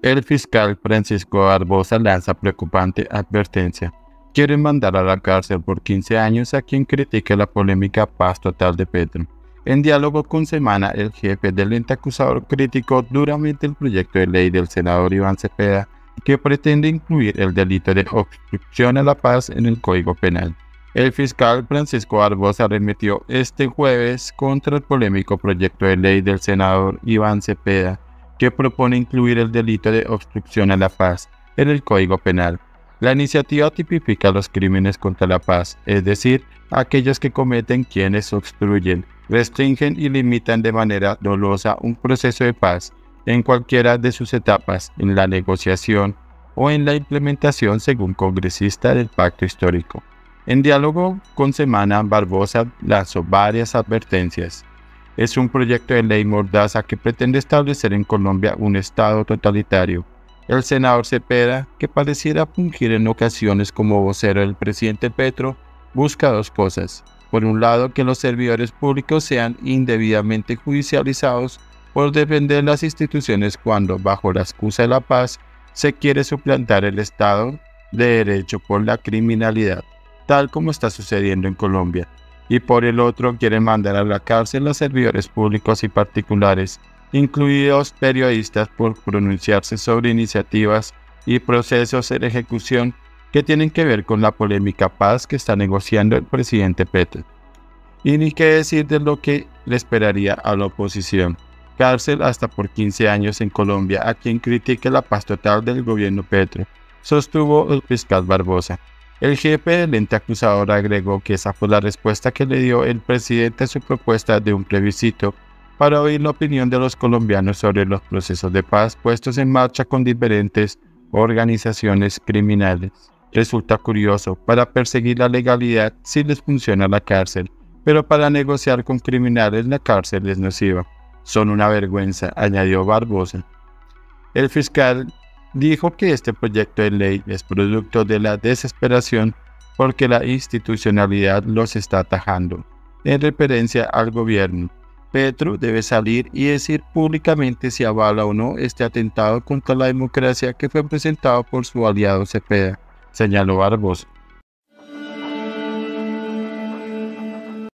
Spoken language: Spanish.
El fiscal Francisco Barbosa lanza preocupante advertencia. Quieren mandar a la cárcel por 15 años a quien critique la polémica paz total de Petro. En diálogo con Semana, el jefe del ente acusador criticó duramente el proyecto de ley del senador Iván Cepeda que pretende incluir el delito de obstrucción a la paz en el Código Penal. El fiscal Francisco Barbosa arremetió este jueves contra el polémico proyecto de ley del senador Iván Cepeda que propone incluir el delito de obstrucción a la paz en el Código Penal. La iniciativa tipifica los crímenes contra la paz, es decir, aquellos que cometen quienes obstruyen, restringen y limitan de manera dolosa un proceso de paz en cualquiera de sus etapas, en la negociación o en la implementación según congresista del pacto histórico. En diálogo con Semana, Barbosa lanzó varias advertencias. Es un proyecto de ley mordaza que pretende establecer en Colombia un Estado totalitario. El senador Cepeda, que pareciera fungir en ocasiones como vocero del presidente Petro, busca dos cosas. Por un lado, que los servidores públicos sean indebidamente judicializados por defender las instituciones cuando, bajo la excusa de la paz, se quiere suplantar el Estado de Derecho por la criminalidad, tal como está sucediendo en Colombia. Y por el otro, quieren mandar a la cárcel a servidores públicos y particulares, incluidos periodistas, por pronunciarse sobre iniciativas y procesos en ejecución que tienen que ver con la polémica paz que está negociando el presidente Petro. Y ni qué decir de lo que le esperaría a la oposición. Cárcel hasta por 15 años en Colombia a quien critique la paz total del gobierno Petro, sostuvo el fiscal Barbosa. El jefe del ente acusador agregó que esa fue la respuesta que le dio el presidente a su propuesta de un plebiscito para oír la opinión de los colombianos sobre los procesos de paz puestos en marcha con diferentes organizaciones criminales. Resulta curioso, para perseguir la legalidad sí les funciona la cárcel, pero para negociar con criminales la cárcel es nociva. Son una vergüenza, añadió Barbosa. El fiscal dijo que este proyecto de ley es producto de la desesperación porque la institucionalidad los está atajando. En referencia al gobierno, Petro debe salir y decir públicamente si avala o no este atentado contra la democracia que fue presentado por su aliado Cepeda, señaló Barbosa.